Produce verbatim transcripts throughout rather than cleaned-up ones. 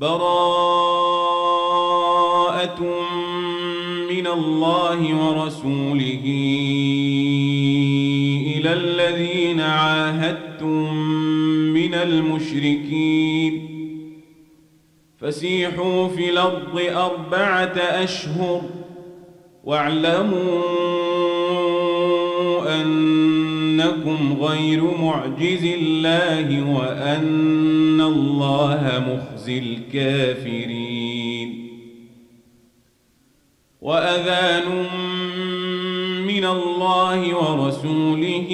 براءة من الله ورسوله إلى الذين عاهدتم من المشركين فسيحوا في الأرض أربعة أشهر واعلموا أنكم غير معجز الله وأن الله مخزي الكافرين. وأذان من الله ورسوله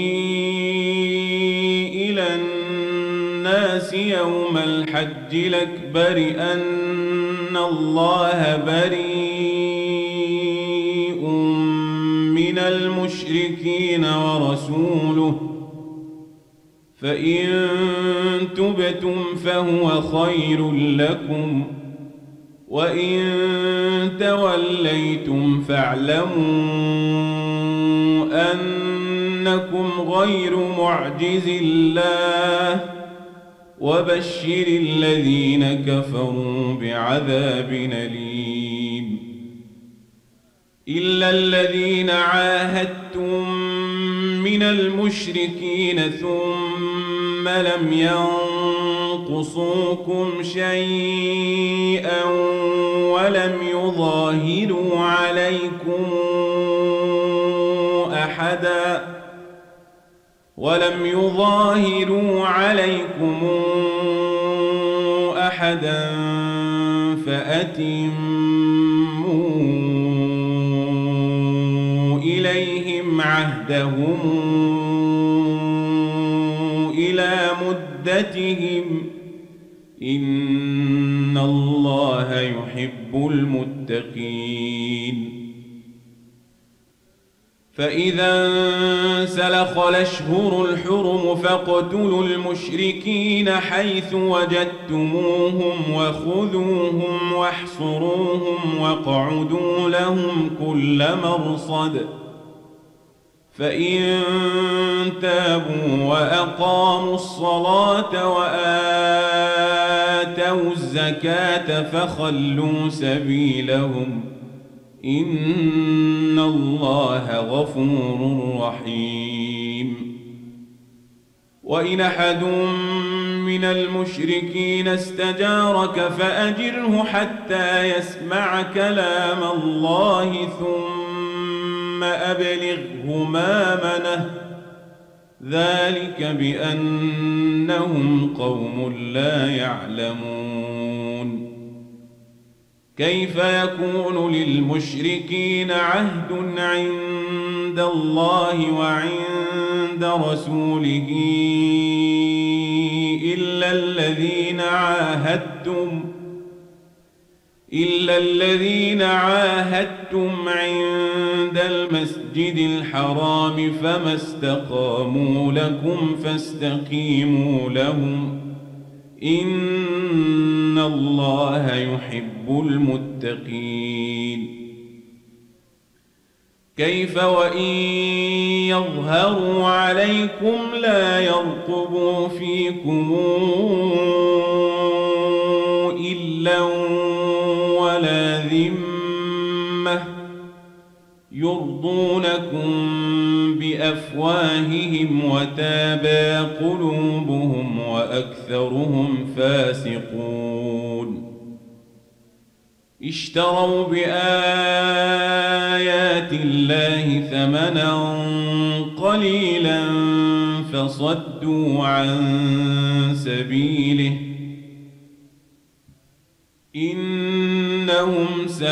إلى الناس يوم الحج الأكبر أن الله بريء من المشركين ورسوله فإن تبتم فهو خير لكم وإن توليتم فاعلموا أنكم غير معجز الله وبشر الذين كفروا بعذاب أليم. إلا الذين عاهدتم من المشركين ثم لم ينقصوكم شيئا ولم يظاهروا عليكم أحدا ولم يظاهروا عليكم أحدا فأتموا إليهم عهدهم إلى مدتهم إن الله يحب المتقين. فإذا انسلخ الأشهر الحرم فاقتلوا المشركين حيث وجدتموهم وخذوهم واحصروهم واقعدوا لهم كل مرصد فإن تابوا وأقاموا الصلاة وآتوا الزكاة فخلوا سبيلهم إن الله غفور رحيم. وإن أحد من المشركين استجارك فأجره حتى يسمع كلام الله ثم أبلغه مأمنه ذلك بأنهم قوم لا يعلمون. كيف يكون للمشركين عهد عند الله وعند رسوله إلا الذين عاهدتم إلا الذين عاهدتم عند المسجد الحرام فما استقاموا لكم فاستقيموا لهم إن الله يحب المتقين. كيف وإن يظهروا عليكم لا يرقبوا فيكم إلا ولا ذمة يرضونكم بأفواههم وتابى قلوبهم وأكثرهم فاسقون. اشتروا بآيات الله ثمنا قليلا فصدوا عن سبيله إنهم ساء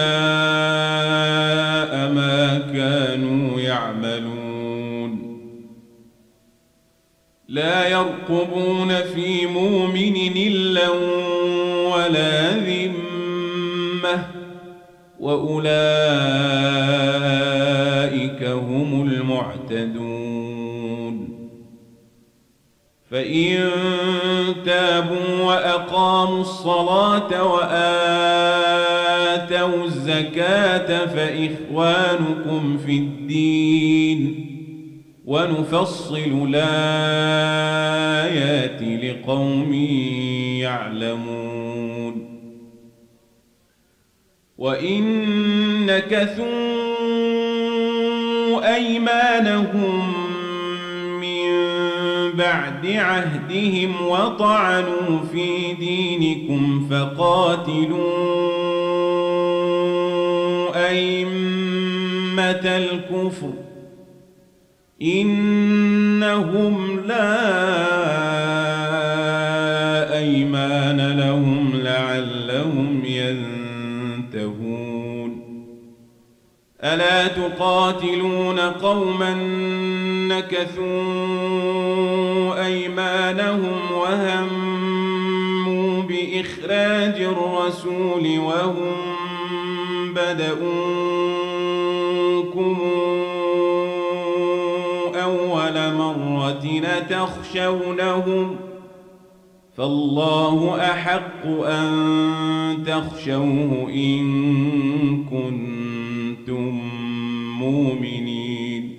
ما كانوا يعملون. لا يرقبون في مؤمن إلا ولا ذمة وأولئك هم المعتدون. فإن تابوا وأقاموا الصلاة وآتوا الزكاة فإخوانكم في الدين ونفصل الآيات لقوم يعلمون. وإن نكثوا أيمانهم من بعد عهدهم وطعنوا في دينكم فقاتلوا أئمة الكفر إنهم لا أيمان لهم لعلهم ينتهون ألا تقاتلون قوما نكثوا أيمانهم وهموا بإخراج الرسول وهم بدؤوكم أول مرة تخشونهم فالله أحق أن تخشوه إن كنتم مؤمنين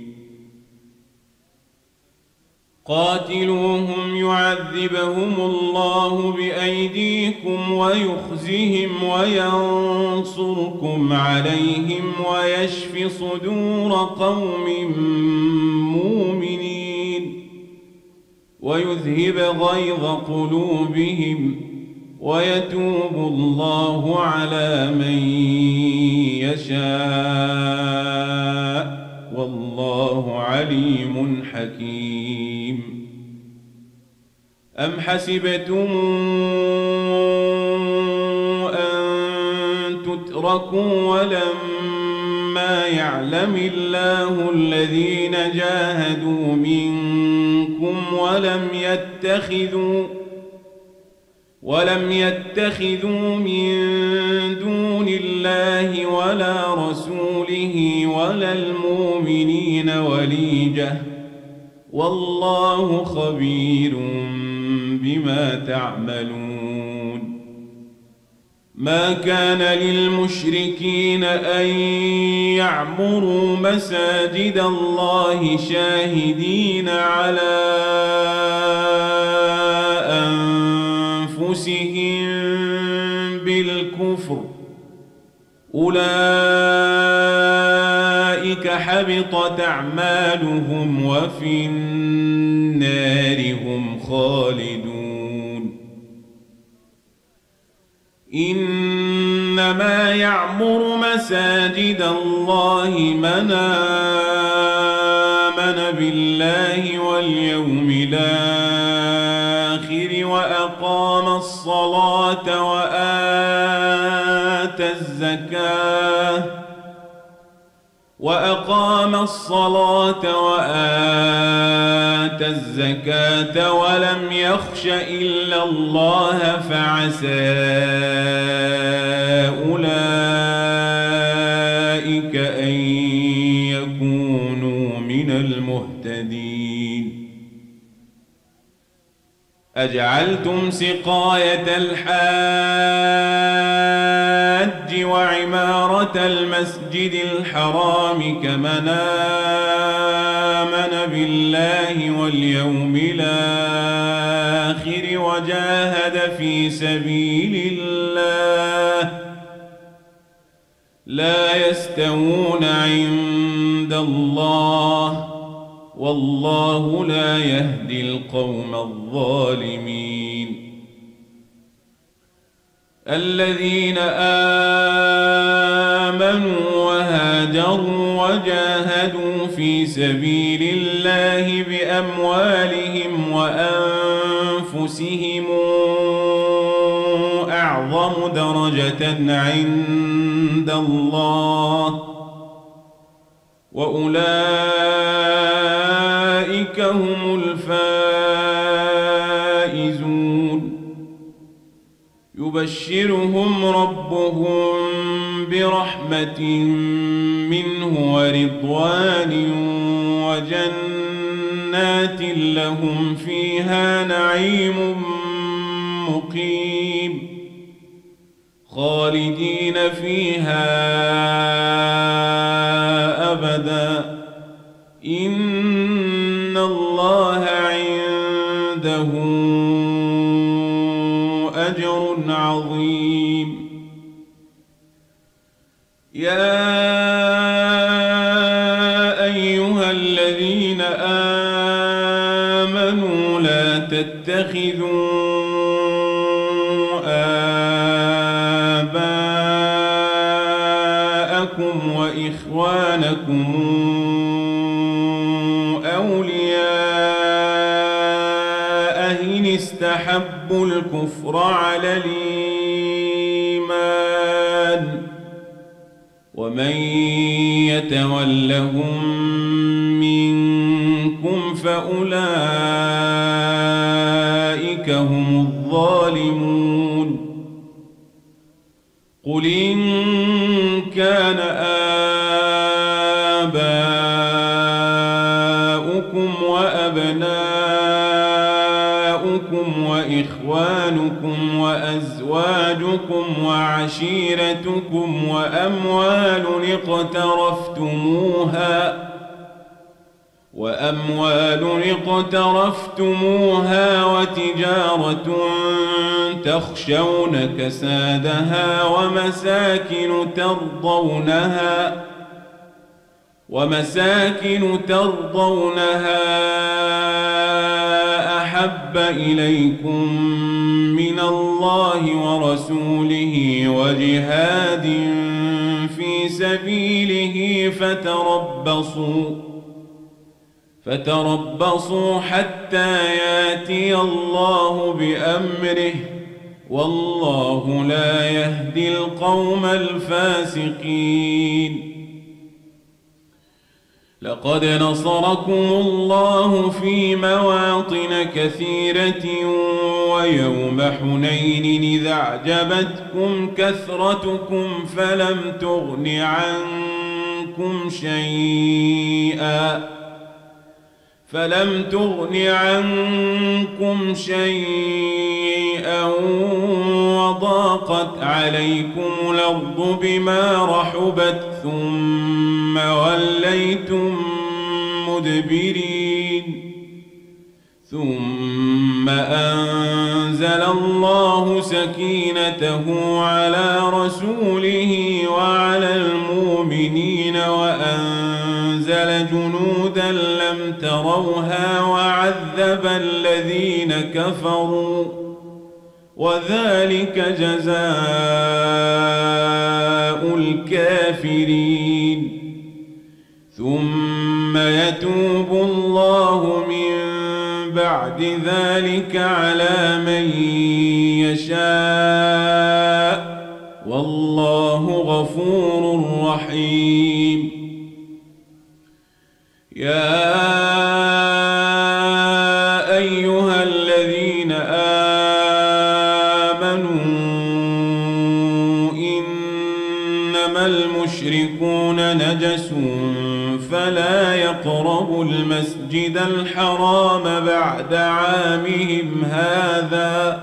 قاتلوهم يعذبهم الله بأيديكم ويخزهم وينصركم عليهم ويشف صدور قوم مؤمنين ويذهب غيظ قلوبهم ويتوب الله على من يشاء والله عليم حكيم أم حسبتم أن تتركوا ولما يعلم الله الذين جاهدوا منكم ولم يتخذوا ولم يتخذوا من دون الله ولا رسوله ولا المؤمنين وليجة والله خبير بما تعملون ما كان للمشركين أن يعمروا مساجد الله شاهدين على أنفسهم بالكفر أولئك حبطت أعمالهم وفي النار هم خالدون إنما يعمر مساجد الله من آمن بالله واليوم الآخر وأقام الصلاة وآتى الزكاة وأقام الصلاة وآتى الزكاة ولم يخش إلا الله فعسى أولئك أن يكونوا من المهتدين أجعلتم سقاية الحاج وعمارة المسجد الحرام كمن آمن بالله واليوم الآخر وجاهد في سبيل الله لا يستوون عند الله والله لا يهدي القوم الظالمين الذين آمنوا وهاجروا وجاهدوا في سبيل الله بأموالهم وأنفسهم أعظم درجة عند الله وأولئك هم الفائزون يبشرهم ربهم برحمة منه ورضوان وجنات لهم فيها نعيم مقيم خالدين فيها أبدا إن الله عنده أجر عظيم يا أيها الذين آمنوا لا تتخذوا آباءكم وإخوانكم أولياء إن استحبوا الكفر على الإيمان ومن يتولهم منكم فأولئك هم الظالمون قل إن كان آباؤكم وأبناؤكم وإخوانكم وأزواجكم وعشيرتكم وأموال اقترفتموها وأموال اقترفتموها وتجارة تخشون كسادها ومساكن ترضونها ومساكن ترضونها أحب إليكم من الله ورسوله وجهاد في سبيله فتربصوا فتربصوا حتى ياتي الله بأمره والله لا يهدي القوم الفاسقين لقد نصركم الله في مواطن كثيرة ويوم حنين إذا أعجبتكم كثرتكم فلم تغن عنكم شيئا فلم تغن عنكم شيئا وضاقت عليكم الأرض بما رحبت ثم وليتم مدبرين ثم أنزل الله سكينته على رسوله وعلى المؤمنين وأنزل جنودا لم تروها وعذب الذين كفروا وذلك جزاء الكافرين ثم يتوب الله من بعد ذلك على من يشاء والله غفور رحيم يا أيها الذين آمنوا إنما المشركون نجس فلا يقربوا المسجد الحرام بعد عامهم هذا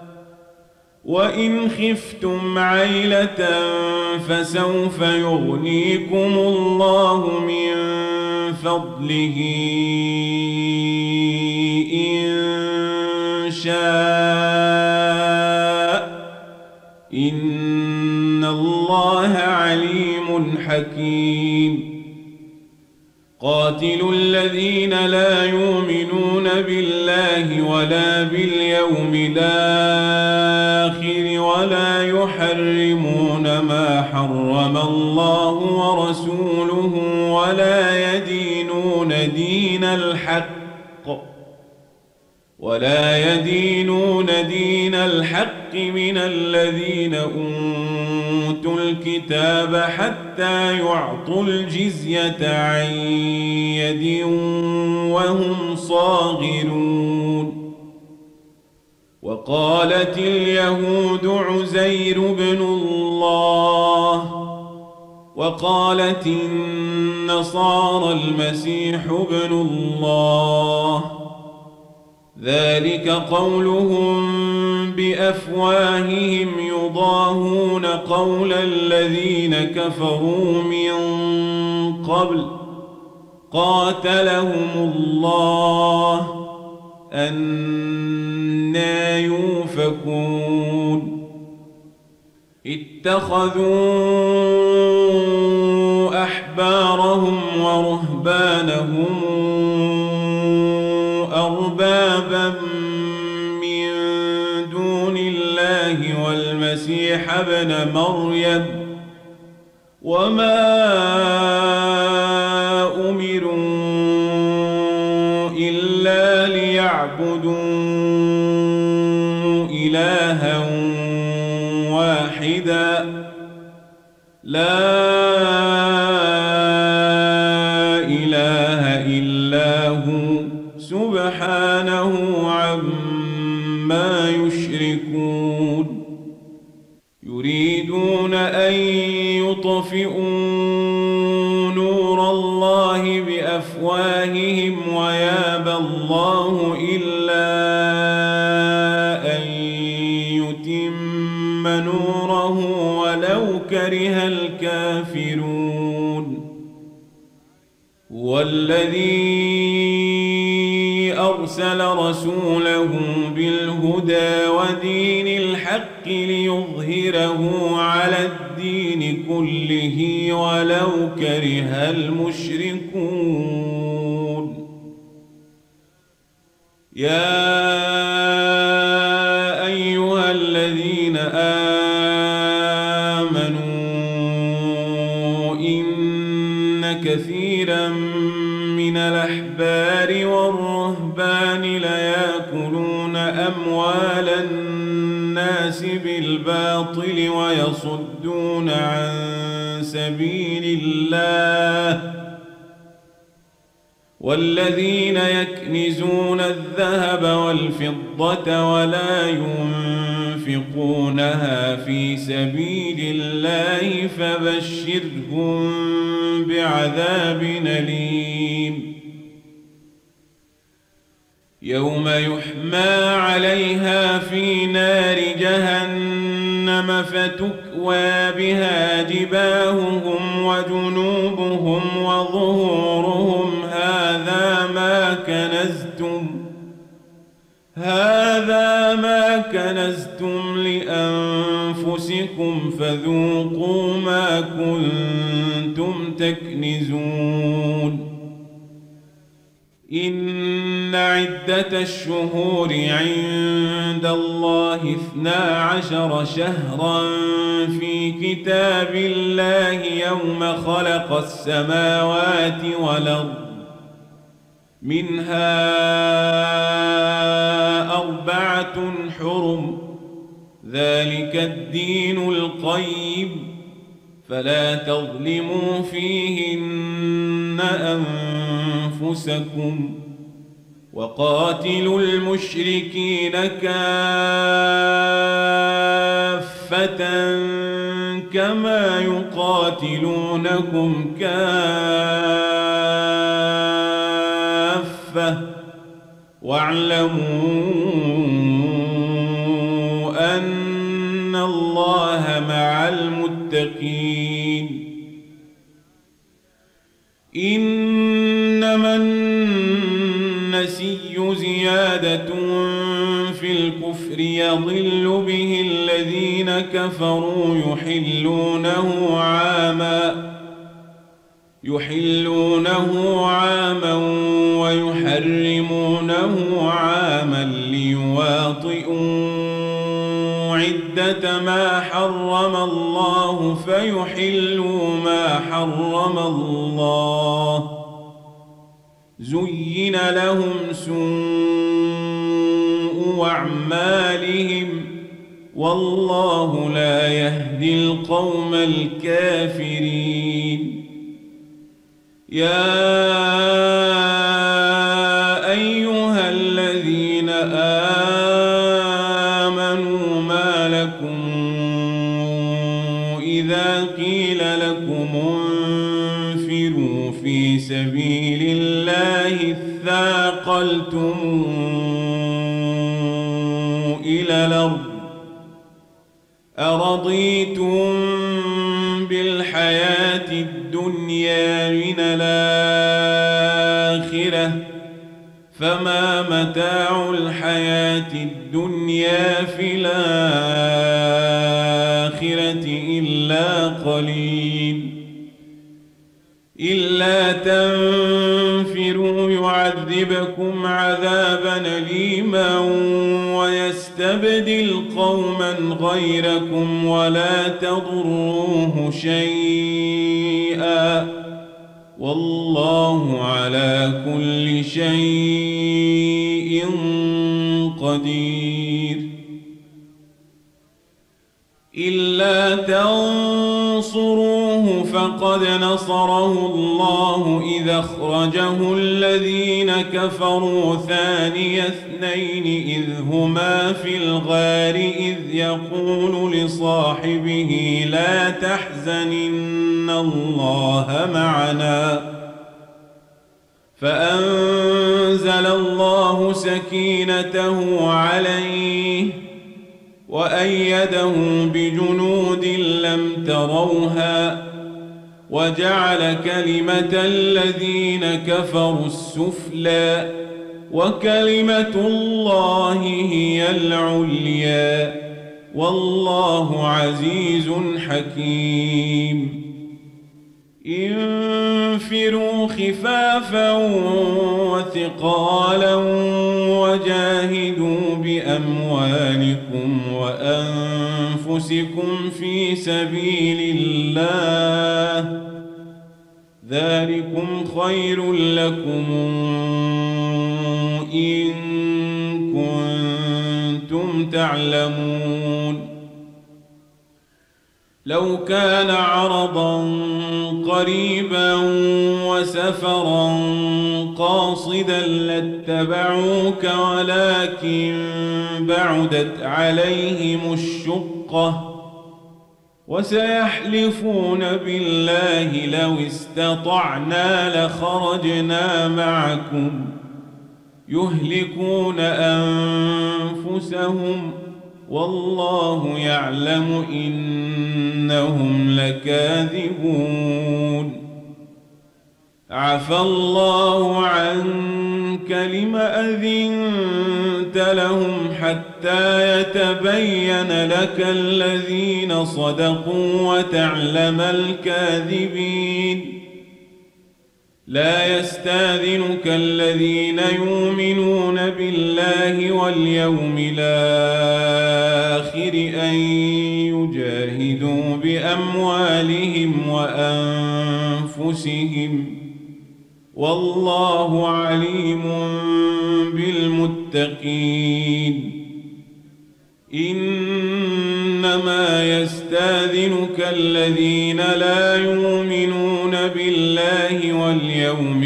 وإن خفتم عيلة فسوف يغنيكم الله من فضله إن شاء إن الله عليم حكيم قاتلوا الذين لا يؤمنون بالله ولا باليوم الآخر ولا يحرمون ما حرم الله ورسوله ولا يدينون دين الحق ولا يدينون دين الحق من الذين أوتوا الكتاب حتى يعطوا الجزية عن يد وهم صاغرون وقالت اليهود عزير بن الله وقالت النصارى المسيح ابن الله ذلك قولهم بأفواههم يضاهون قول الذين كفروا من قبل قاتلهم الله أنى يؤفكون اتخذوا المسيح ابن مريم وما أمروا إلا ليعبدوا إلها واحدا لا إله إلا هو سبحانه عما يشركون يريدون أن يطفئوا نور الله بأفواههم ويابى الله إلا أن يتم نوره ولو كره الكافرون هو الذي أرسل رسوله بالهدى ودين الحق ليظهره على الدين كله ولو كره المشركون يا أيها الذين آمنوا إن كثيرا من الأحبار والرهبان ليأكلون أموال الناس بالباطل ويصدون عن سبيل الله والذين يكنزون الذهب والفضة ولا ينفقونها في سبيل الله فبشرهم بعذاب أليم يوم يحمى عليها في نار جهنم فتكوى بها جباههم وجنوبهم وظهورهم هذا ما كنزتم هذا ما كنزتم لأنفسكم فذوقوا ما كنتم تكنزون إن عدة الشهور عند الله اثنا عشر شهرا في كتاب الله يوم خلق السماوات والأرض منها أربعة حرم ذلك الدين القيم فلا تظلموا فيهن أنفسكم وقاتلوا المشركين كافة كما يقاتلونكم كافة واعلموا أن الله مع المتقين إنما النسي زيادة في الكفر يضل به الذين كفروا يحلونه عاما يحلونه عاما ويحرمونه عاما ليواطئوا عدة ما حرم الله فيحلوا ما حرم الله زين لهم سوء أعمالهم والله لا يهدي القوم الكافرين يا أيها الذين آمنوا ما لكم إذا قيل لكم انفروا في سبيل الله اثاقلتم إلى الأرض أرضيتم بالحياة الدنيا من الآخرة فما متاع الحياة الدنيا في الآخرة إلا قليل إلا تنفروا يعذبكم عذابا أليما ويستعذب يستبدل قوما غيركم ولا تضروه شيئا والله على كل شيء قدير. إلا تنصروه فقد نصره الله إذ أخرجه الذين كفروا ثاني اثنين إذ هما في الغار إذ يقول لصاحبه لا تحزن إن الله معنا فأنزل الله سكينته عليه وأيده بجنود لم تروها وجعل كلمة الذين كفروا السفلى وكلمة الله هي العليا والله عزيز حكيم. انفروا خفافا وثقالا وجاهدوا بأموالكم وأنفسكم في سبيل الله ذلكم خير لكم إن كنتم تعلمون. لو كان عرضا قريبا وسفرا قاصدا لاتبعوك ولكن بعدت عليهم الشقة وسيحلفون بالله لو استطعنا لخرجنا معكم يهلكون أنفسهم والله يعلم إنهم لكاذبون. عفى الله عنك لم أذنت لهم حتى يتبين لك الذين صدقوا وتعلم الكاذبين. لا يستاذنك الذين يؤمنون بالله واليوم الآخر أن يجاهدوا بأموالهم وأنفسهم والله عليم بالمتقين. إنما يستاذنك الذين لا يؤمنون بالله واليوم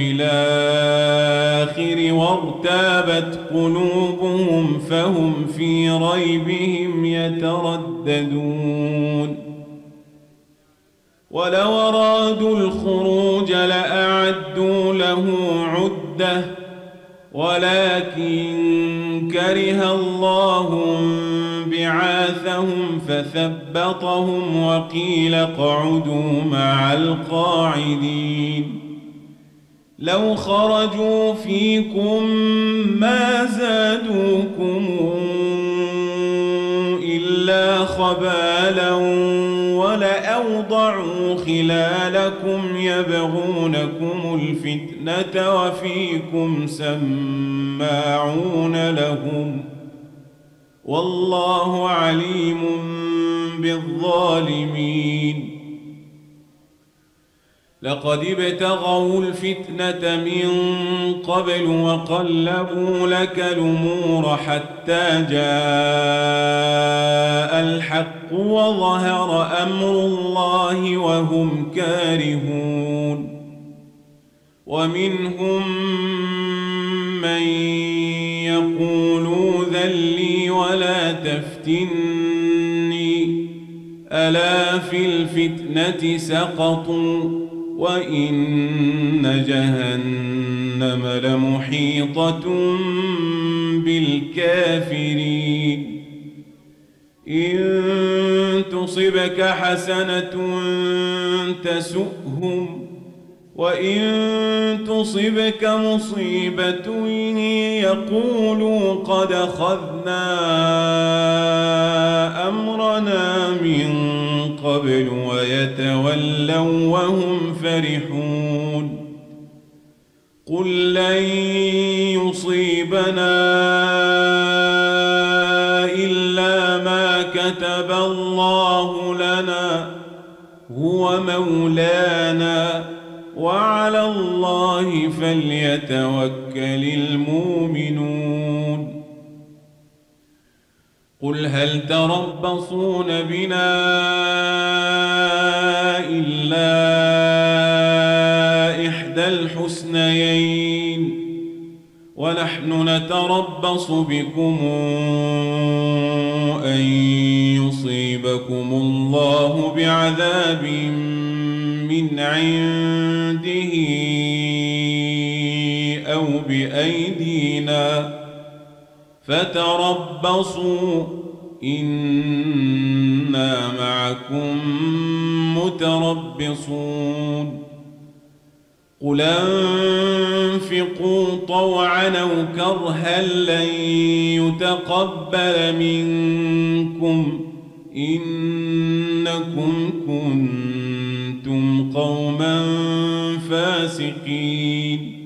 الآخر وارتابت قلوبهم فهم في ريبهم يترددون. ولو أرادوا الخروج لأعدوا له عدة ولكن كره الله بعاثهم فثبطهم وقيل اقعدوا مع القاعدين. لو خرجوا فيكم ما زادوكم إلا خبالا ولأوضعوا خلالكم يبغونكم الفتنة وفيكم سماعون لهم والله عليم بالظالمين. لقد ابتغوا الفتنة من قبل وقلبوا لك الأمور حتى جاء الحق وظهر أمر الله وهم كارهون. ومنهم من يقول ذلي ولا تفتني ألا في الفتنة سقطوا وإن جهنم لمحيطة بالكافرين. إن تصبك حسنة تسؤهم وإن تصبك مصيبة يقولوا قد أخذنا أمرنا من قبل ويتولوا وهم فرحون. قل لن يصيبنا لنا هو مولانا وعلى الله فليتوكل المؤمنون قل هل تربصون بنا إلا إحدى الحسنيين ونحن نتربص بكم أن يصيبكم الله بعذاب من عنده أو بأيدينا فتربصوا إنا معكم متربصون قل أنفقوا طوعا أو كرها لن يتقبل منكم إنكم كنتم قوما فاسقين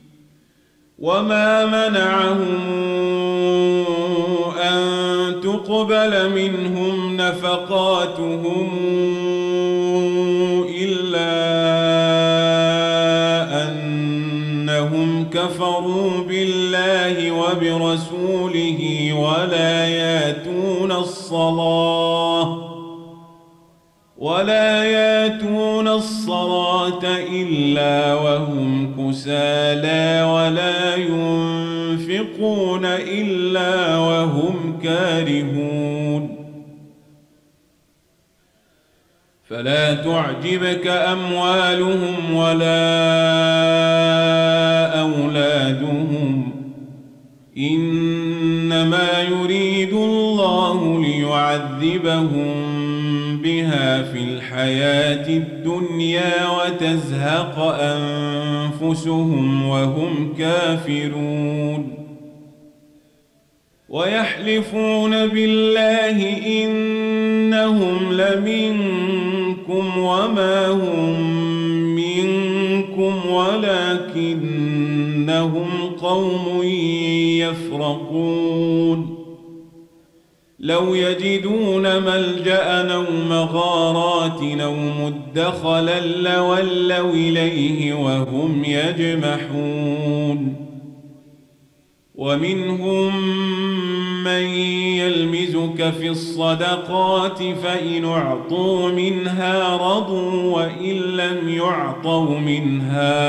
وما منعهم أن تقبل منهم نفقاتهم إلا أنهم كفروا بالله وبرسوله ولا ياتون الصلاة ولا ياتون الصلاة إلا وهم كسالى ولا ينفقون إلا وهم كارهون فلا تعجبك أموالهم ولا أولادهم إنما يريد الله ليعذبهم بها في الحياة الدنيا وتزهق أنفسهم وهم كافرون ويحلفون بالله إنهم لمنكم وما هم منكم ولكنهم قوم يفرقون لو يجدون ملجأ أو مغارات أو مدخلا لولوا إليه وهم يجمحون ومنهم من يلمزك في الصدقات فإن أعطوا منها رضوا وإن لم يعطوا منها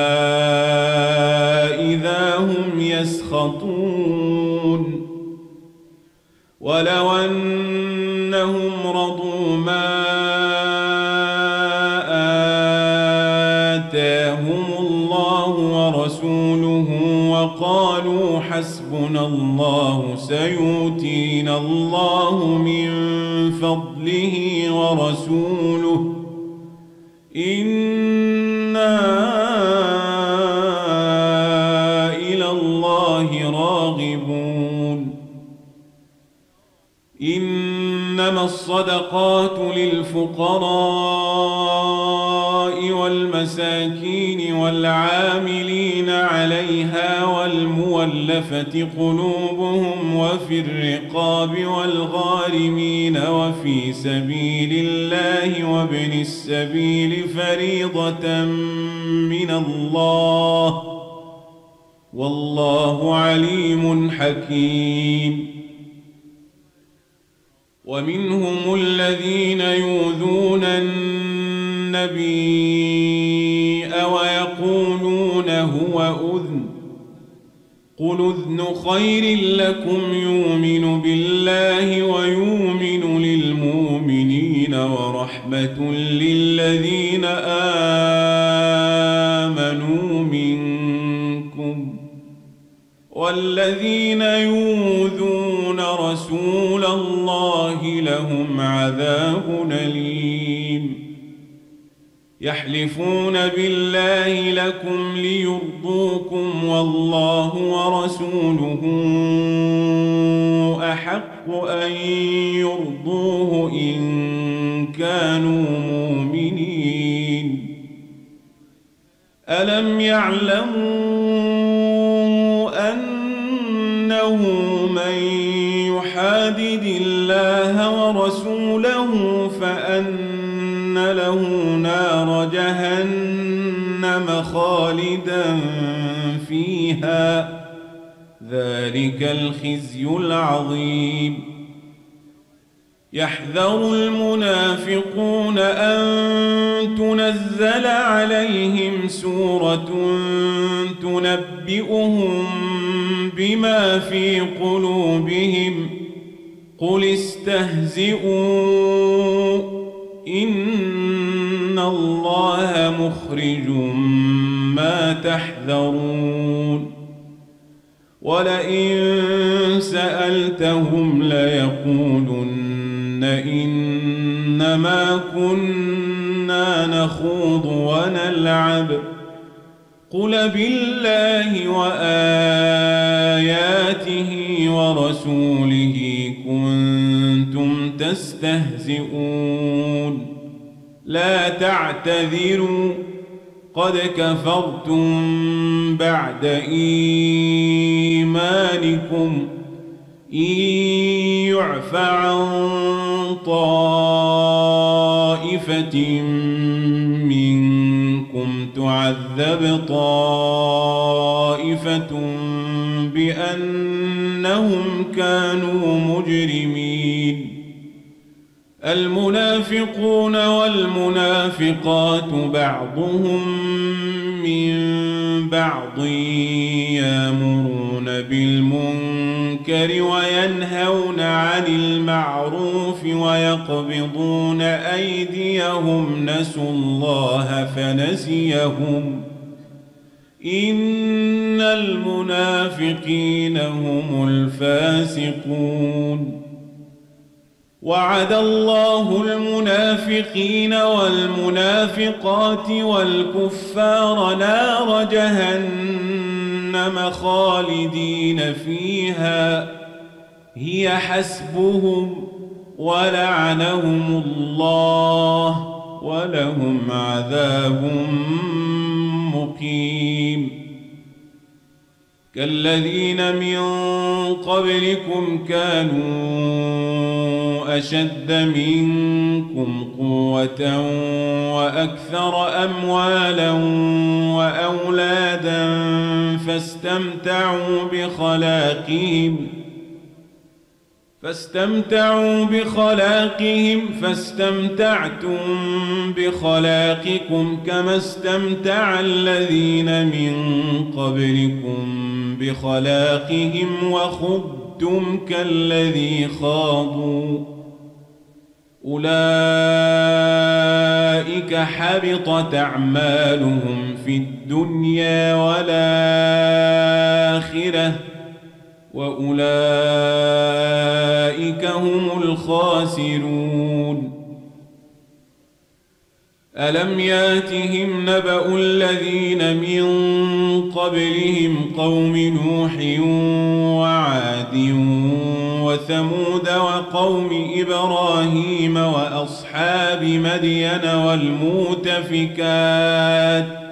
إذا هم يسخطون ولو أنهم رضوا ما آتاهم الله ورسوله وقالوا حسبنا الله سيؤتينا الله من فضله ورسوله إنا إلى الله راغبون إنما الصدقات للفقراء والمساكين والعاملين عليها والمولفة قلوبهم وفي الرقاب والغارمين وفي سبيل الله وابن السبيل فريضة من الله والله عليم حكيم ومنهم الذين يؤذون النبي ويقولون هو أذن قل أذن خير لكم يؤمن بالله ويؤمن للمؤمنين ورحمة للذين آمنوا منكم والذين يؤذون رسول الله لهم عذاب أليم يحلفون بالله لكم ليرضوكم والله ورسوله أحق أن يرضوه إن كانوا مؤمنين ألم يعلموا أنه من يحادد الله ورسوله فأن له نار جهنم خالدا فيها ذلك الخزي العظيم يحذر المنافقون أن تنزل عليهم سورة تنبئهم بما في قلوبهم قل استهزئوا إن الله مخرج ما تحذرون ولئن سألتهم ليقولن إنما كنا نخوض ونلعب قل بالله وآياته ورسوله كنتم تستهزئون لا تعتذروا قد كفرتم بعد إيمانكم إن يعف عن طائفة منكم تعذب طائفة بأنهم كانوا مجرمين المنافقون والمنافقات بعضهم من بعض يأمرون بالمنكر وينهون عن المعروف ويقبضون أيديهم نسوا الله فنسيهم إن المنافقين هم الفاسقون وعد الله المنافقين والمنافقات والكفار نار جهنم خالدين فيها هي حسبهم ولعنهم الله ولهم عذاب مقيم كالذين من قبلكم كانوا أشد منكم قوة وأكثر أموالا وأولادا فاستمتعوا بخلاقهم فاستمتعوا بخلاقهم فاستمتعتم بخلاقكم كما استمتع الذين من قبلكم بخلاقهم وخضتم كالذي خاضوا أولئك حبطت أعمالهم في الدنيا والآخرة وأولئك هم الخاسرون ألم ياتهم نبأ الذين من قبلهم قوم نوح وعاد وثمود وقوم إبراهيم وأصحاب مدين والمؤتفكات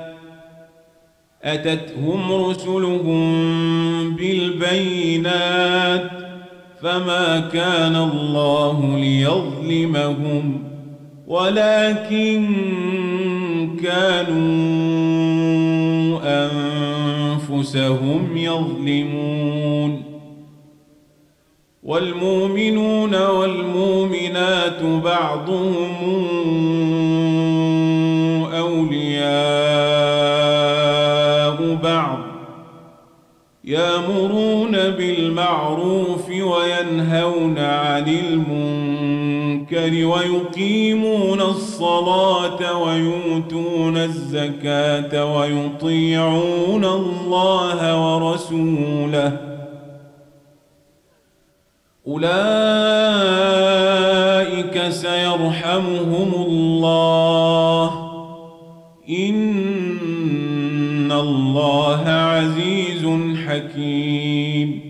أتتهم رسلهم بالبينات فما كان الله ليظلمهم ولكن كانوا أنفسهم يظلمون والمؤمنون والمؤمنات بعضهم أولياء بعض يأمرون بالمعروف وينهون عن المنكر ويقيمون الصلاة ويؤتون الزكاة ويطيعون الله ورسوله أولئك سيرحمهم الله إن الله عزيز حكيم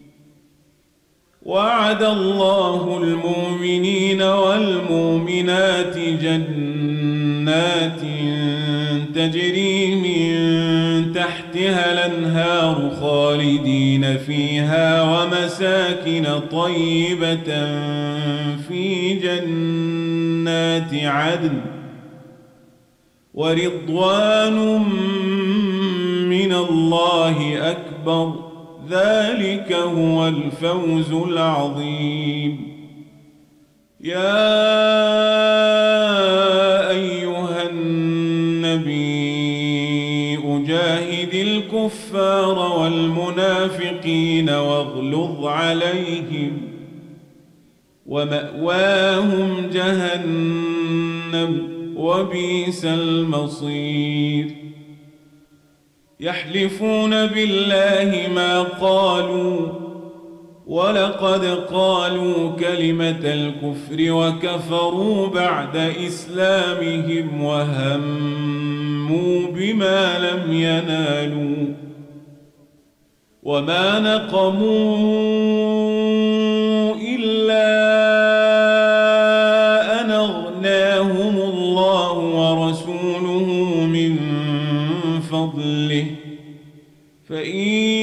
وعد الله المؤمنين والمؤمنات جنات تجري من تحتها الأنهار خالدين فيها ومساكن طيبة في جنات جنات عدن ورضوان من الله أكبر ذلك هو الفوز العظيم. يا أيها النبي أجاهد الكفار والمنافقين واغلظ عليهم ومأواهم جهنم وبئس المصير. يحلفون بالله ما قالوا ولقد قالوا كلمة الكفر وكفروا بعد إسلامهم وهموا بما لم ينالوا وما نقموا إلا أن أغناهم الله ورسوله من فضله فإن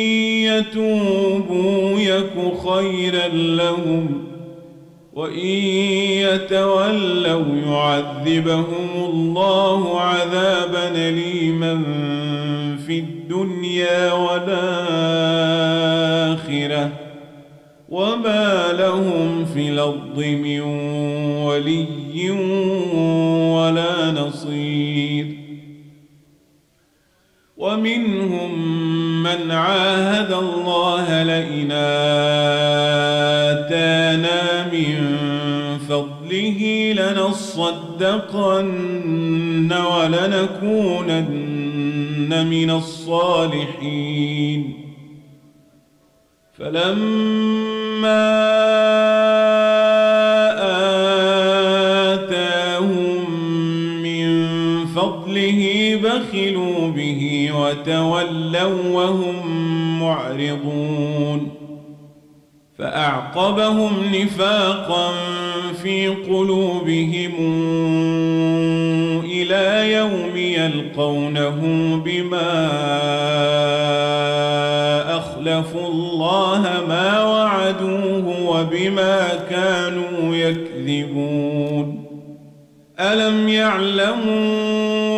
يتوبوا يك خيرا لهم وإن يتولوا يعذبهم الله عذابا أليما في الدنيا والآخرة وما لهم في الأرض من ولي ولا نصير. ومنهم من عاهد الله لئن آتانا من فضله لنصدقن ولنكونن من الصالحين فلما آتاهم من فضله بخلوا به وتولوا وهم معرضون فأعقبهم نفاقا في قلوبهم إلى يوم يلقونه بما أخلفوا الله ما وعدوه وبما كانوا يكذبون. ألم يعلموا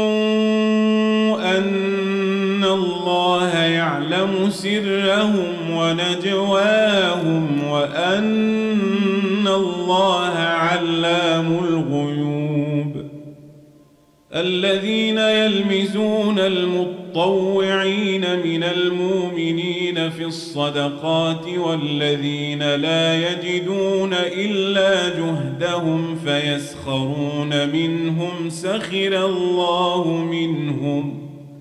أن الله يعلم سرهم ونجواهم وأن الله علام الغيوب. الذين يلمزون المطوعين من المؤمنين في الصدقات والذين لا يجدون إلا جهدهم فيسخرون منهم سخر الله منهم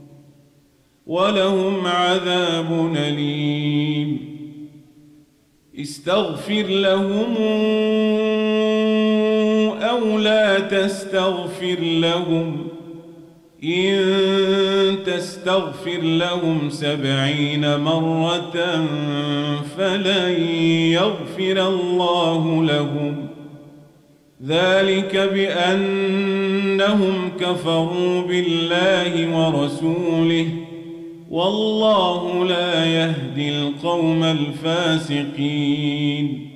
ولهم عذاب أليم. استغفر لهم أو لا تستغفر لهم إن تستغفر لهم سبعين مرة فلن يغفر الله لهم ذلك بأنهم كفروا بالله ورسوله والله لا يهدي القوم الفاسقين.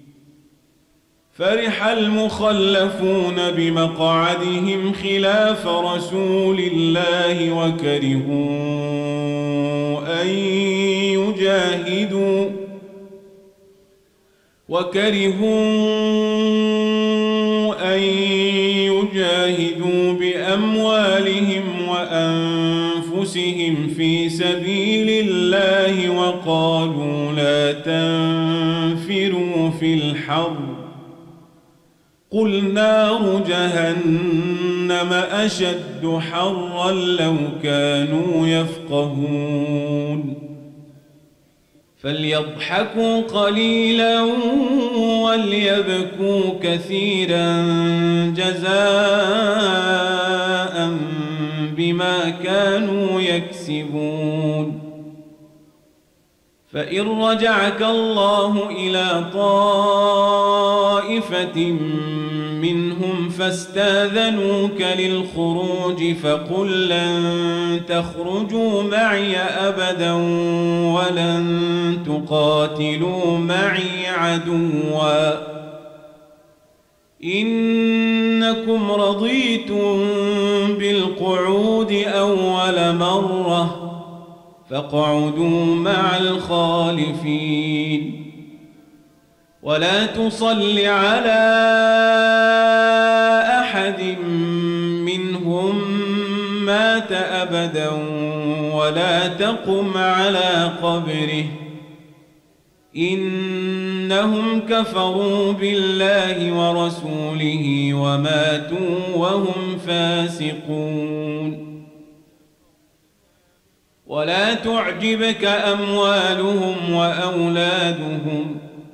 فرح المخلفون بمقعدهم خلاف رسول الله وكرهوا أن يجاهدوا وكرهوا أن يجاهدوا بأموالهم وأنفسهم في سبيل الله وقالوا لا تنفروا في الحر قل نار جهنم أشد حرا لو كانوا يفقهون. فليضحكوا قليلا وليبكوا كثيرا جزاء بما كانوا يكسبون. فإن رجعك الله إلى طائفة منهم فاستاذنوك للخروج فقل لن تخرجوا معي أبدا ولن تقاتلوا معي عدوا إنما إنكم رضيتم بالقعود أول مرة فاقعدوا مع الخالفين ولا تصل على أحد منهم مات أبدا ولا تقم على قبره إنهم كفروا بالله ورسوله وماتوا وهم فاسقون ولا تعجبك أموالهم وأولادهم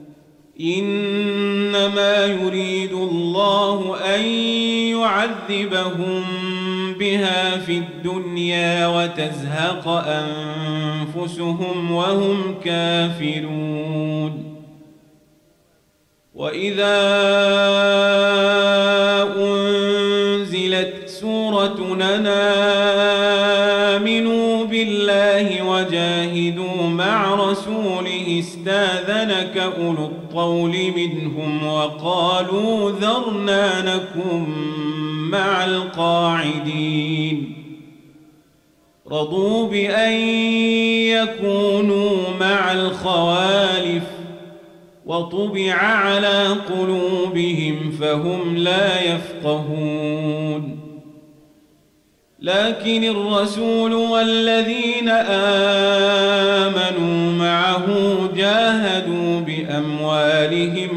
إنما يريد الله أن يعذبهم بها في الدنيا وتزهق أنفسهم وهم كافرون وإذا أنزلت سورة أن آمنوا بالله وجاهدوا مع رسوله استاذنك أولو الطول منهم وقالوا ذرنا نكن مع القاعدين رضوا بأن يكونوا مع الخوالف وطبع على قلوبهم فهم لا يفقهون لكن الرسول والذين آمنوا معه جاهدوا بأموالهم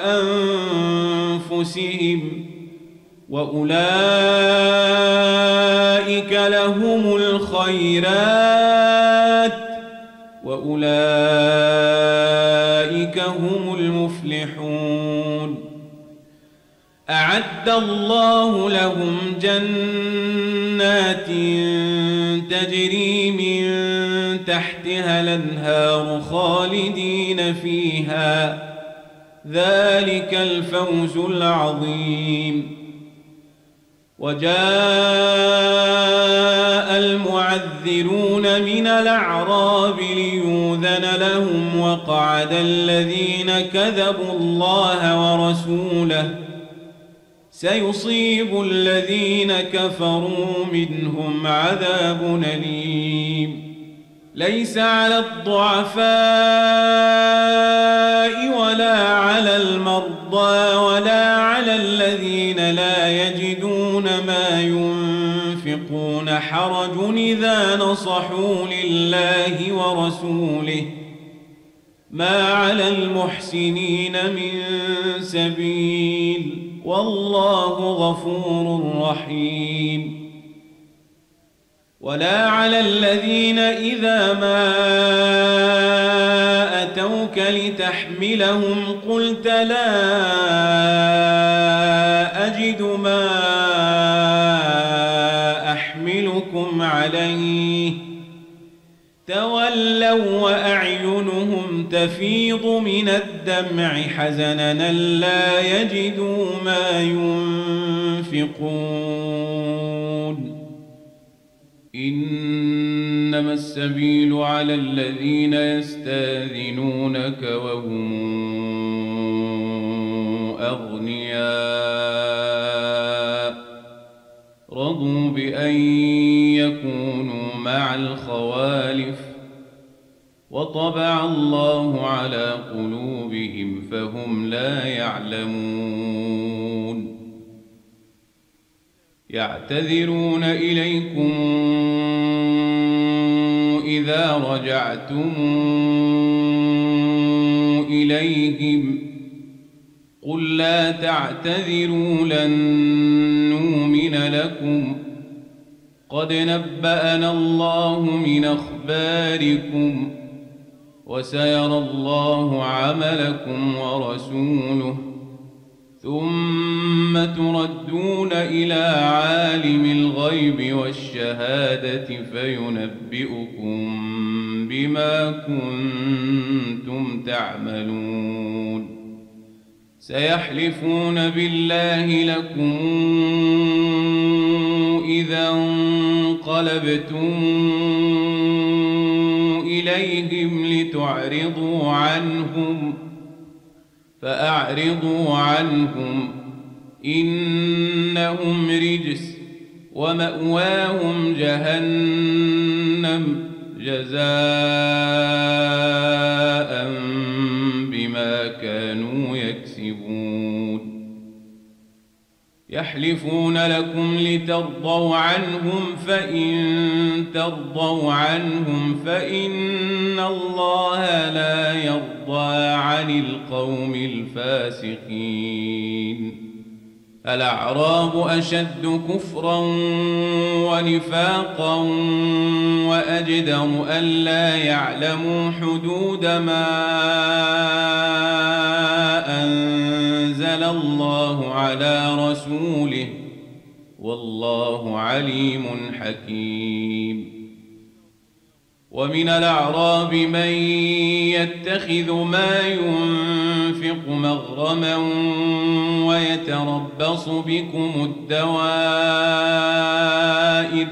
وأنفسهم وأولئك لهم الخيرات وأولئك هم المفلحون أعد الله لهم جنات تجري من تحتها الأنهار خالدين فيها ذلك الفوز العظيم وجاء المعذرون من الأعراب ليؤذن لهم وقعد الذين كذبوا الله ورسوله سيصيب الذين كفروا منهم عذاب أليم ليس على الضعفاء ولا على المرضى ولا على الذين لا يجدون ما ينفقون حرج إذا نصحوا لله ورسوله ما على المحسنين من سبيل والله غفور رحيم ولا على الذين إذا ما أتوك لتحملهم قلت لا أجد ما أحملكم عليه تولوا وأعينهم تفيض من الدمع حزنا لا يجدوا ما ينفقون إنما السبيل على الذين يستاذنونك وهم أغنياء رضوا بأن يكونوا مع الخوالف وطبع الله على قلوبهم فهم لا يعلمون يعتذرون إليكم إذا رجعتم إليهم قل لا تعتذروا لن نؤمن لكم قد نبأنا الله من أخباركم وسيرى الله عملكم ورسوله ثم تردون إلى عالم الغيب والشهادة فينبئكم بما كنتم تعملون سيحلفون بالله لكم إذا انقلبتم إليهم لتعرضوا عنهم فأعرضوا عنهم إنهم رجس ومأواهم جهنم جزاء بما كانوا يكسبون يحلفون لكم لترضوا عنهم فإن ترضوا عنهم فإن الله لا يرضى عن القوم الفاسقين الأعراب أشد كفرا ونفاقا وأجدر ألا يعلموا حدود ما أنزل الله على رسوله والله عليم حكيم ومن الأعراب من يتخذ ما ينفق مغرما ويتربص بكم الدوائر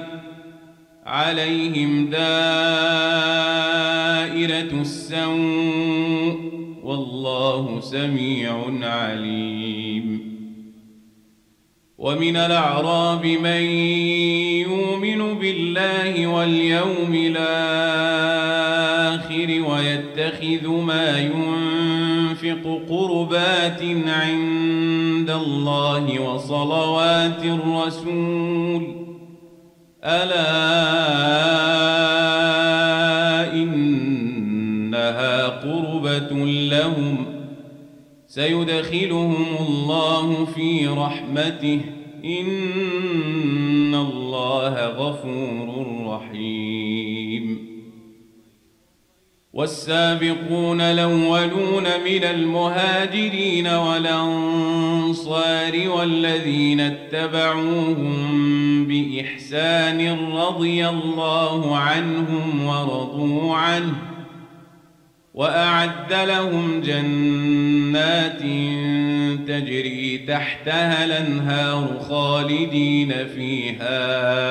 عليهم دائرة السوء والله سميع عليم ومن الأعراب من يؤمن بالله واليوم الآخر ويتخذ ما ينفق قربات عند الله وصلوات الرسول ألا إنها قربة لهم سيدخلهم الله في رحمته إن الله غفور رحيم والسابقون الأولون من المهاجرين والأنصار والذين اتبعوهم بإحسان رضي الله عنهم ورضوا عنه وأعد لهم جنات تجري تحتها الأنهار خالدين فيها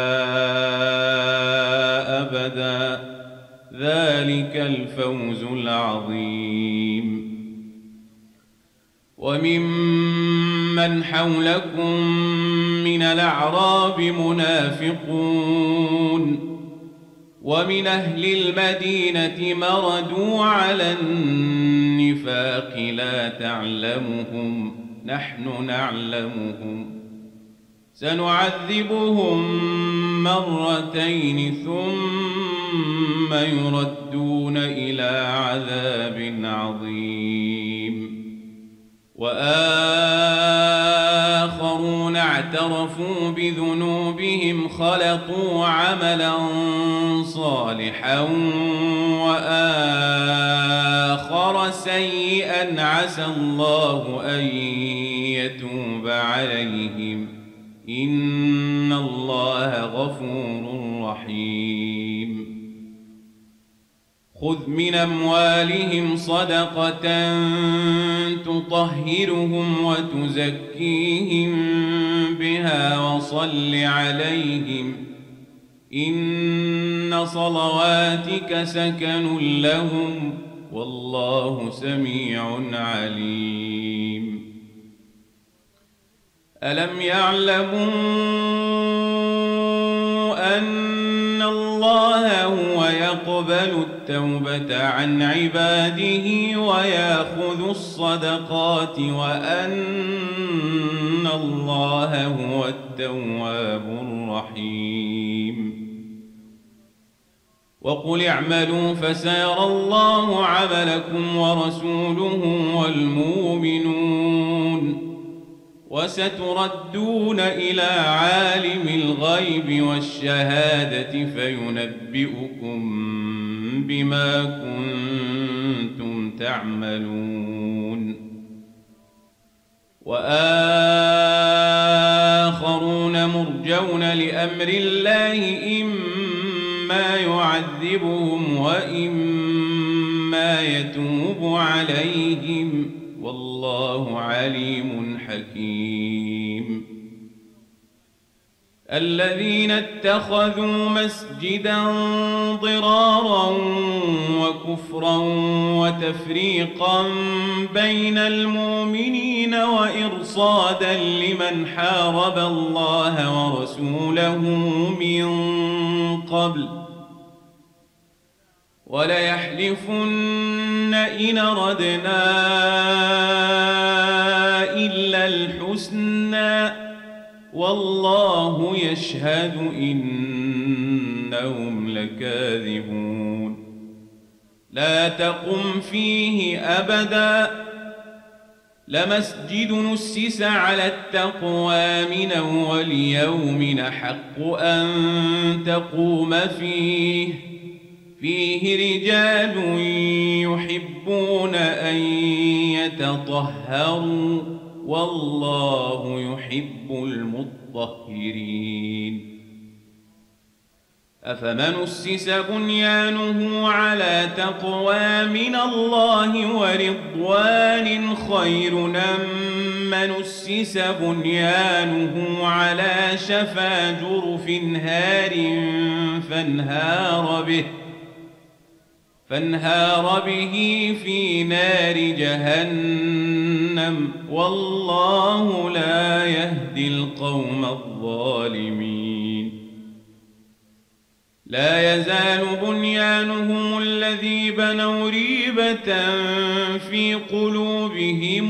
أبدا ذلك الفوز العظيم وممن حولكم من الأعراب منافقون ومن أهل المدينة مردوا على النفاق لا تعلمهم نحن نعلمهم سنعذبهم مرتين ثم يردون إلى عذاب عظيم وآخرون اعترفوا بذنوبهم خلطوا عملا صالحا وآخر سيئا عسى الله أن يتوب عليهم إن الله غفور رحيم خذ من أموالهم صدقة تطهرهم وتزكيهم بها وصل عليهم إن صلواتك سكن لهم والله سميع عليم ألم يعلموا أن الله هو يقبل التوبة عن عباده ويأخذ الصدقات وأن الله هو التواب الرحيم وقل اعملوا فسيرى الله عملكم ورسوله والمؤمنون وستردون إلى عالم الغيب والشهادة فينبئكم بما كنتم تعملون وآخرون مرجون لأمر الله إما يعذبهم وإما يتوب عليهم والله عليم حكيم الذين اتخذوا مسجدا ضرارا وكفرا وتفريقا بين المؤمنين وإرصادا لمن حارب الله ورسوله من قبل وليحلفن إن أردنا إلا الحسنى والله يشهد إنهم لكاذبون لا تقم فيه أبدا لمسجد نسس على التقوى من أول يوم أحق أن تقوم فيه فيه رجال يحبون أن يتطهروا والله يحب المطهرين أفمن أسس بنيانه على تقوى من الله ورضوان خير أم من أسس بنيانه على شفا جرف هار فانهار به فانهار به في نار جهنم والله لا يهدي القوم الظالمين لا يزال بنيانهم الذي بنوا ريبة في قلوبهم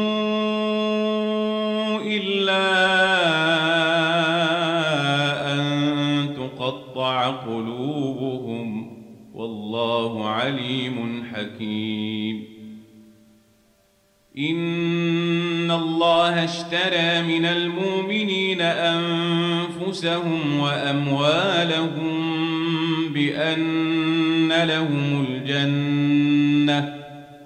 إلا أن تقطع قلوبهم والله عليم حكيم إن الله اشترى من المؤمنين أنفسهم وأموالهم بأن لهم الجنة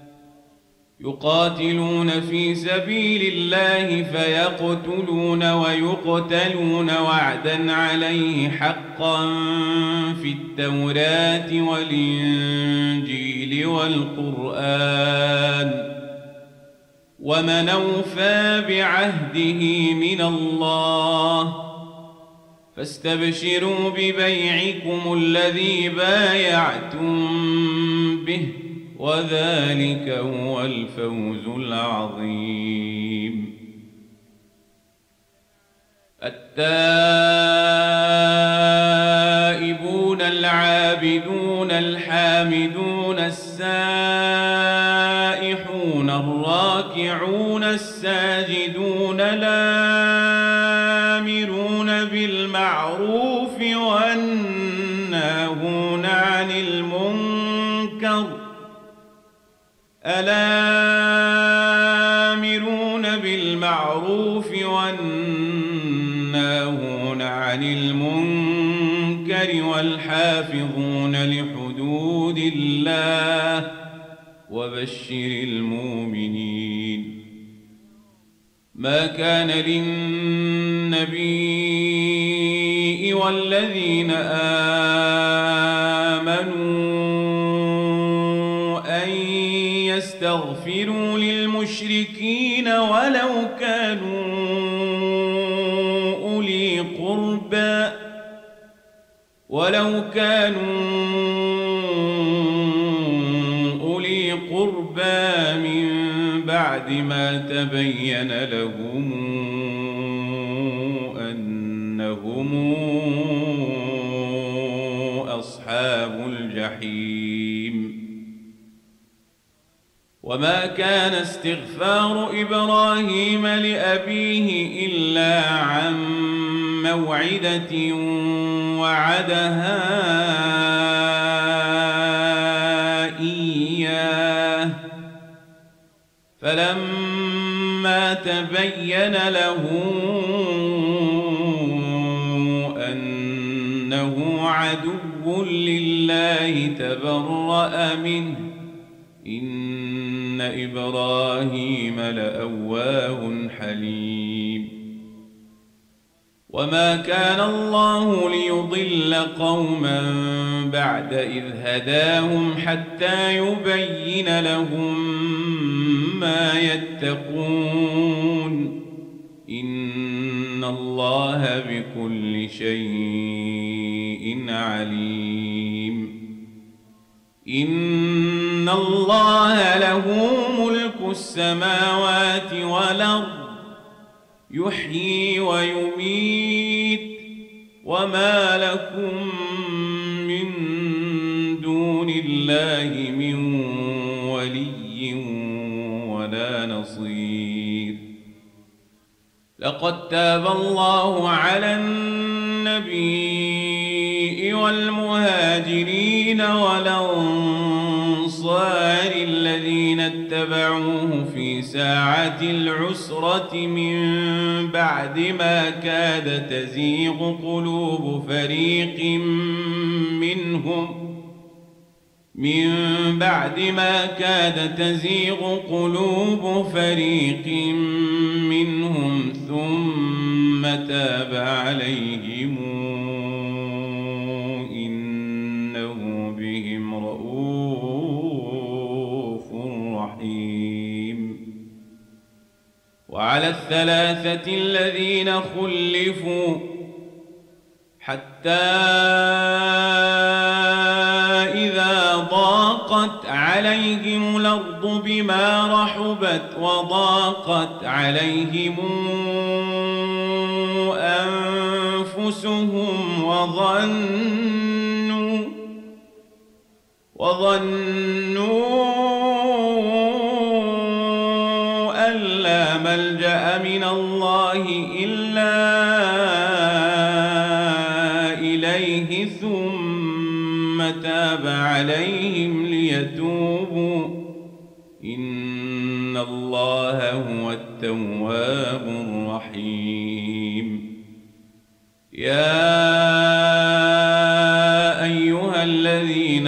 يقاتلون في سبيل الله فيقتلون ويقتلون وعدا عليه حقا في التوراة والإنجيل والقرآن ومن أوفى بعهده من الله فاستبشروا ببيعكم الذي بايعتم به وذلك هو الفوز العظيم التائبون العابدون الحامدون السائحون الراكعون الساجدون الآمرون بالمعروف والناهون عن المنكر الآمرون بالمعروف والناهون عن المنكر والحافظون لحدود الله وبشر المؤمنين ما كان للنبي والذين آمنوا أن يستغفروا للمشركين ولو كانوا أولي قربى ولو كانوا أولي قربى من بعد ما تبين لهم أنهم أصحاب الجحيم وما كان استغفار إبراهيم لأبيه إلا عن موعدة وعدها إياه فلما تبين له أنه عدو لله تبرأ منه إن إبراهيم لأواه حليم وما كان الله ليضل قوما بعد إذ هداهم حتى يبين لهم ما يتقون إن الله الله بكل شيء عليم إن الله له ملك السماوات والأرض يحيي ويميت وما لكم من دون الله من ولي ولا نصير لقد تاب الله على النبي والمهاجرين والأنصار الذين اتبعوه في ساعة العسرة من بعد ما كاد تزيغ قلوب فريق منهم من بعد ما كاد تزيغ قلوب فريق منهم ثم تاب عليهم إنه بهم رؤوف رحيم وعلى الثلاثة الذين خلفوا حتى إذا ضاقت عليهم الأرض بما رحبت وضاقت عليهم أنفسهم وظنوا وظنوا أن لا ملجأ من الله إلا إليه ثم تاب عليهم ليتوبوا إن الله هو التواب الرحيم يا أيها الذين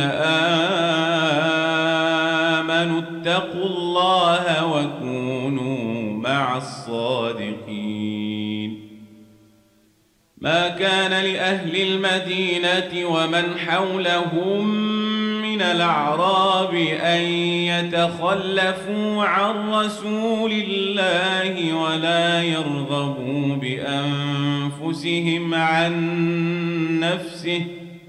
آمنوا اتقوا الله وكونوا مع الصادقين ما كان لأهل المدينة ومن حولهم من الأعراب أن يتخلفوا عن رسول الله ولا يرغبوا بأنفسهم عن نفسه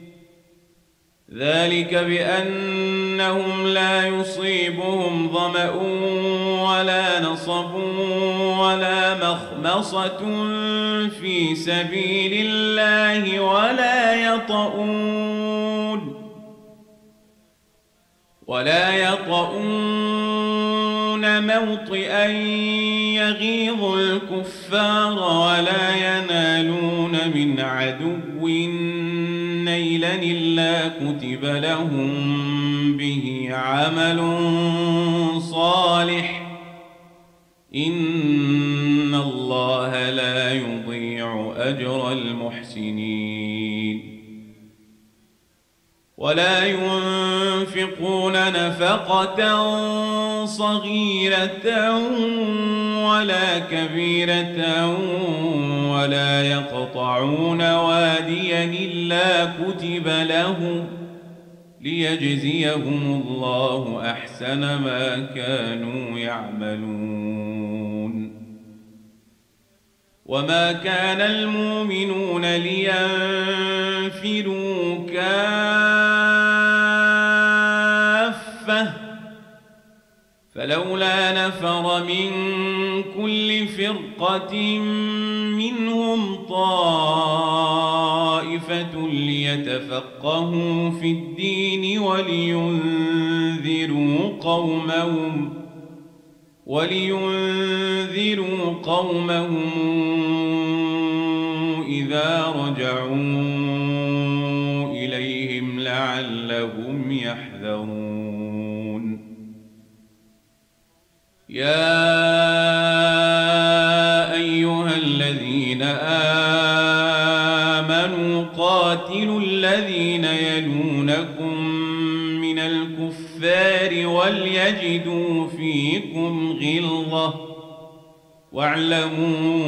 ذلك بأنهم لا يصيبهم ظمأ ولا نصب ولا مخمصة في سبيل الله ولا يطؤون ولا يطؤون موطئا يغيظ الكفار ولا ينالون من عدو نيلا إلا كتب لهم به عمل صالح إن الله لا يضيع أجر المحسنين ولا ينفقون نفقة صغيرة ولا كبيرة ولا يقطعون واديا إلا كتب لهم ليجزيهم الله أحسن ما كانوا يعملون وما كان المؤمنون لينفروا كافة فلولا نفر من كل فرقة منهم طائفة ليتفقهوا في الدين ولينذروا قومهم ولينذروا قومهم إذا رجعوا إليهم لعلهم يحذرون يا أيها الذين آمنوا قاتلوا الذين يلونكم من الكفار وليجدوا فيكم غلظة واعلموا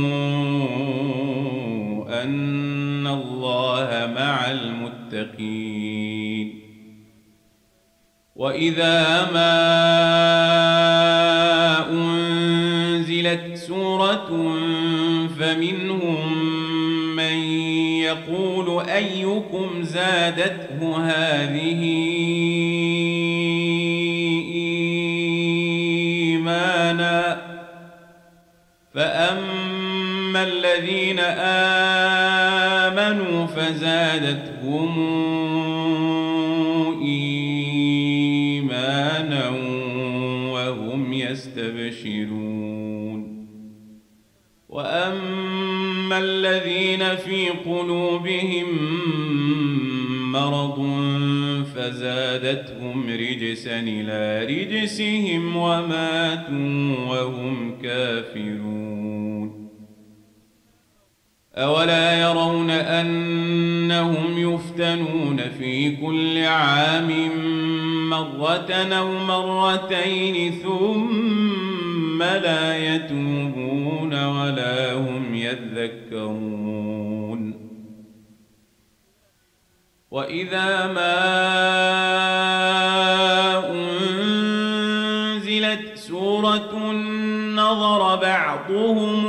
أن الله مع المتقين وإذا ما أنزلت سورة فمنهم يقول أيكم زادته هذه إيمانا فأما الذين آمنوا فزادتهم إيمانا وهم يستبشرون وأما الذين في قلوبهم مرض فزادتهم رجسا إلى رجسهم وماتوا وهم كافرون أولا يرون أنهم يفتنون في كل عام مرة أو مرتين ثم لا يتوبون ولا هم يذكرون وإذا ما أنزلت سورة نظر بعضهم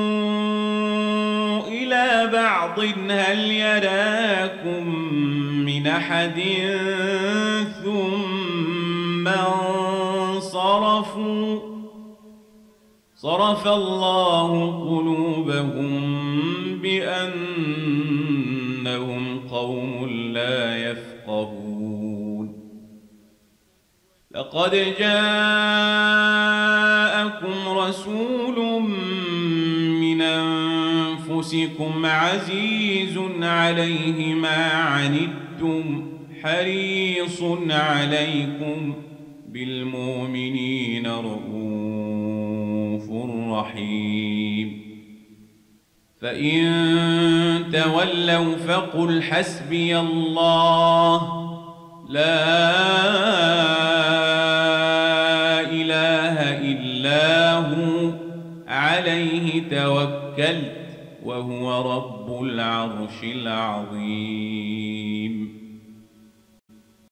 إلى بعض هل يراكم من أحد ثم انصرفوا صرف الله قلوبهم بأنهم قوم لا يفقهون لقد جاءكم رسول من أنفسكم عزيز عليه ما عنتم حريص عليكم بالمؤمنين رؤوف رحيم فإن تولوا فقل حسبي الله لا إله إلا هو عليه توكلت وهو رب العرش العظيم